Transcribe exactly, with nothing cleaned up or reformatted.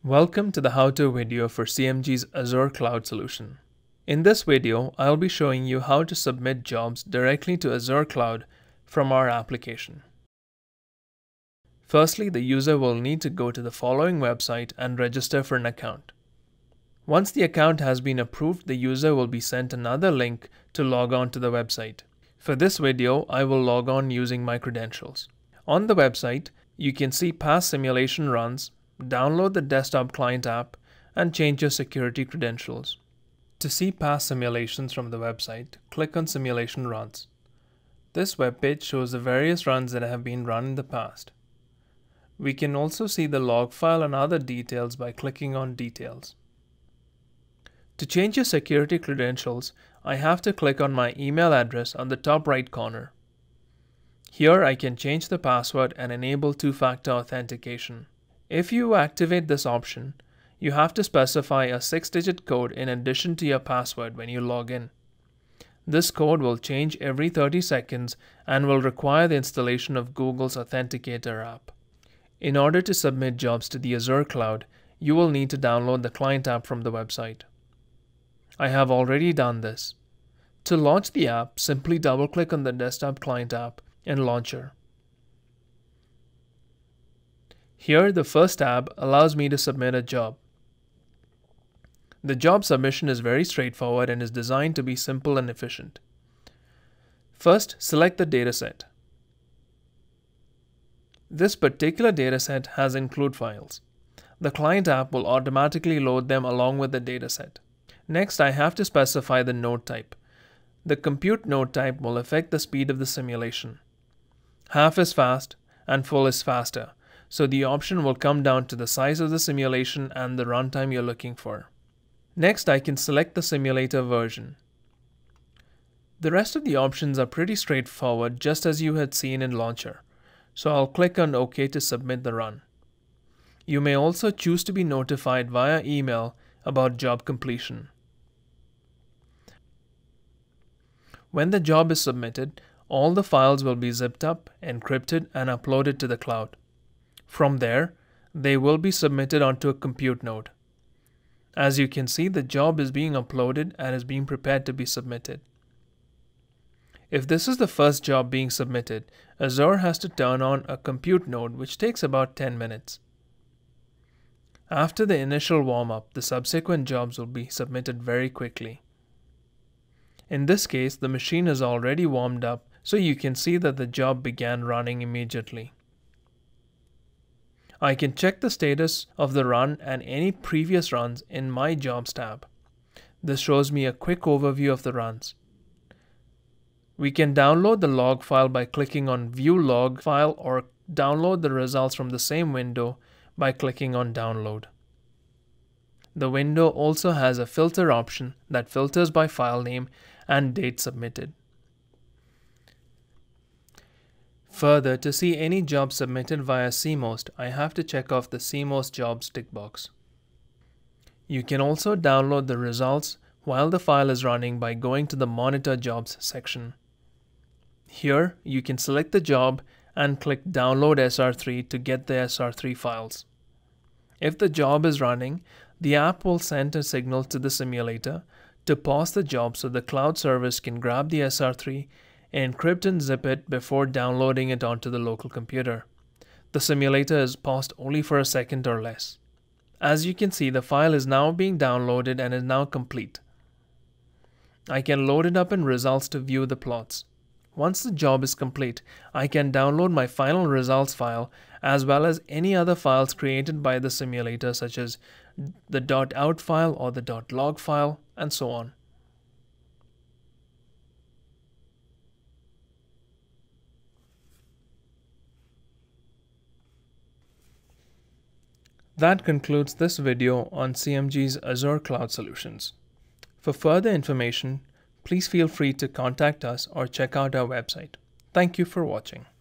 Welcome to the how-to video for C M G's Azure Cloud solution. In this video, I'll be showing you how to submit jobs directly to Azure Cloud from our application. Firstly, the user will need to go to the following website and register for an account. Once the account has been approved, the user will be sent another link to log on to the website. For this video, I will log on using my credentials. On the website, you can see past simulation runs, download the desktop client app, and change your security credentials. To see past simulations from the website, click on Simulation Runs. This webpage shows the various runs that have been run in the past. We can also see the log file and other details by clicking on Details. To change your security credentials, I have to click on my email address on the top right corner. Here I can change the password and enable two-factor authentication. If you activate this option, you have to specify a six-digit code in addition to your password when you log in. This code will change every thirty seconds and will require the installation of Google's Authenticator app. In order to submit jobs to the Azure Cloud, you will need to download the client app from the website. I have already done this. To launch the app, simply double-click on the desktop client app in Launcher. Here, the first tab allows me to submit a job. The job submission is very straightforward and is designed to be simple and efficient. First, select the dataset. This particular dataset has include files. The client app will automatically load them along with the dataset. Next, I have to specify the node type. The compute node type will affect the speed of the simulation. Half is fast and full is faster. So the option will come down to the size of the simulation and the runtime you're looking for. Next, I can select the simulator version. The rest of the options are pretty straightforward, just as you had seen in Launcher. So I'll click on OK to submit the run. You may also choose to be notified via email about job completion. When the job is submitted, all the files will be zipped up, encrypted, and uploaded to the cloud. From there, they will be submitted onto a compute node. As you can see, the job is being uploaded and is being prepared to be submitted. If this is the first job being submitted, Azure has to turn on a compute node, which takes about ten minutes. After the initial warm-up, the subsequent jobs will be submitted very quickly. In this case, the machine is already warmed up, so you can see that the job began running immediately. I can check the status of the run and any previous runs in My Jobs tab. This shows me a quick overview of the runs. We can download the log file by clicking on View Log File or download the results from the same window by clicking on Download. The window also has a filter option that filters by file name and date submitted. Further, to see any job submitted via C most, I have to check off the C most jobs tick box. You can also download the results while the file is running by going to the Monitor Jobs section. Here, you can select the job and click Download S R three to get the S R three files. If the job is running, the app will send a signal to the simulator to pause the job so the cloud service can grab the S R three, encrypt and zip it before downloading it onto the local computer. The simulator is paused only for a second or less. As you can see, the file is now being downloaded and is now complete. I can load it up in results to view the plots. Once the job is complete, I can download my final results file as well as any other files created by the simulator, such as the .out file or the .log file, and so on. That concludes this video on C M G's Azure Cloud solutions. For further information, please feel free to contact us or check out our website. Thank you for watching.